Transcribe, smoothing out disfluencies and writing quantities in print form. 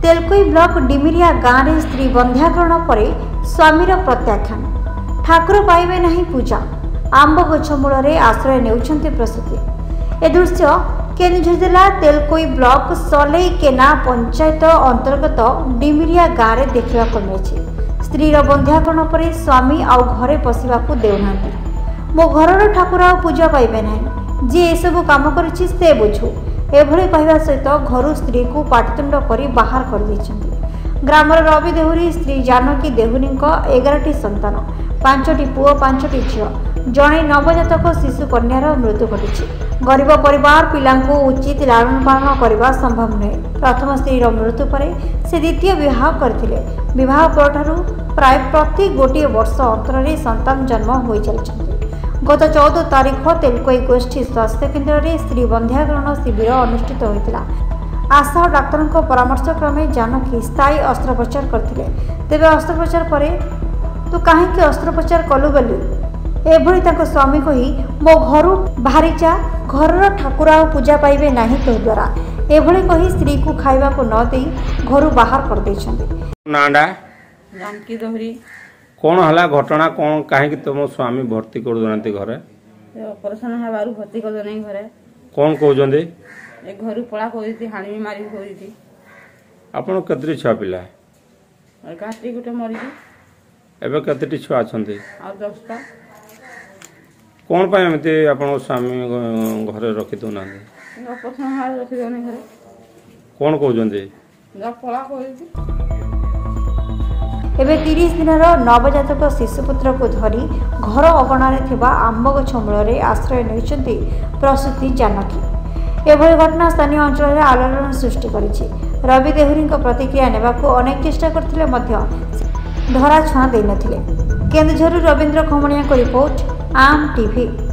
तेलकोई block डिमिरिया गाँव में स्त्री बंध्याकरण पर स्वामीर प्रत्याख्यान। ठाकुर पाइबे नहीं पूजा, आंब गछ मूल आश्रय नेउछन्ति प्रसूति। ए दृश्य केन्दुझर जिला तेलकोई ब्लॉक सलई केना पंचायत अंतर्गत डिमिरिया गाँव में देखा मिली। स्त्रीर बंध्याकरण पर स्वामी आउ घरे पशिवाकू देउना। मो घरर ठाकुर आ पूजा पाइबे नहीं, जी एसबू काम करिछि से बुझू एभली कहवा सहित घर स्त्री को पाटितुंड कर बाहर कर देछन्ति। ग्रामर रवि देहुरी स्त्री जानकी देहुरी 11टी संतान, 5टी पुओ 5टी झील, जड़े नवजातक शिशु कन्यार मृत्यु घटी। गरीब परिवार पिलांको उचित लालन पालन करने संभव नुहे। प्रथम स्त्रीर मृत्यु पर से द्वितीय विवाह करथिले। विवाह परठारु प्राय प्रति गोटे वर्ष अंतरे संतान जन्म हो चलछन्ति। गत 14 तारीख तेलकोई गोष्ठी स्वास्थ्य केन्द्र में स्त्री बंध्याकरण शिविर अनुष्ठित होता। आशा और डाक्तर परामर्श क्रमे जानकी स्थायी अस्त्रोपचार करथिले। तेबे अस्त्रोपचार पर तू कहीं अस्त्रोपचार कलु बोली एभली ताको स्वामी कही मो घर बाहरी जा, घरर ठाकुर आ पूजा पाइबे नहीं तो द्वारा एभली कही स्त्री को खाइबा को न दे घर बाहर कर देछन्ति। नाडा जानकी दोहरी कौन हला घटना कौन कहीं तुम स्वामी भर्ती कर दोनाती घरे ऑपरेशन हेबारु भर्ती कर दोनै घरे कौन कहउजंदी ए घरु पळा कोइती हाणी मारी कोइती। आपण कतरी छुआ पिला गाटी गुटे मरी एबे कतरी छुआ अछंती और 10टा कौन पाए एमती आपण स्वामी घरे रखि दोनाती ऑपरेशन हेबारु रखि दोनै घरे कौन कहउजंदी जा पळा कोइती। एबे 30 दिनर नवजातक शिशुपुत्र को धरी घर अगणार आंब गछ मूल आश्रय नेउछन्ति प्रसूति जानकी। एभली घटना स्थानीय अंचल में आलोड़न सृष्टि करिछि। रवि देहुरी प्रतिक्रिया नेबाकू अनेक चेष्टा करथिले मध्य धरा छुआ देई नथिले। केन्दुझरु रवींद्र खमणिया को रिपोर्ट, आम टीवी।